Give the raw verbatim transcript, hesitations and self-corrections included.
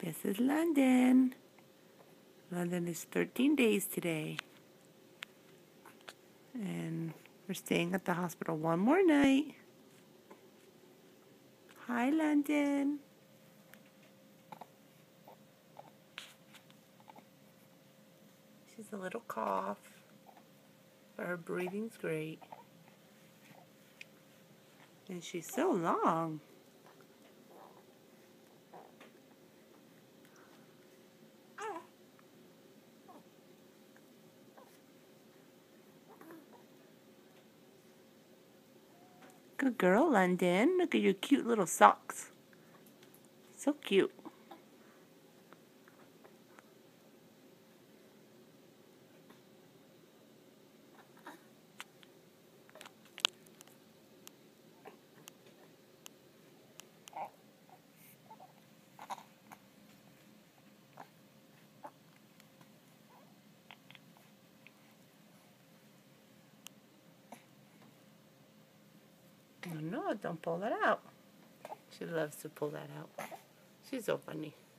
This is London. London is thirteen days today. And we're staying at the hospital one more night. Hi, London. She's a little cough, but her breathing's great. And she's so long. Good girl, London. Look at your cute little socks. So cute. Oh no, don't pull that out. She loves to pull that out. She's so funny.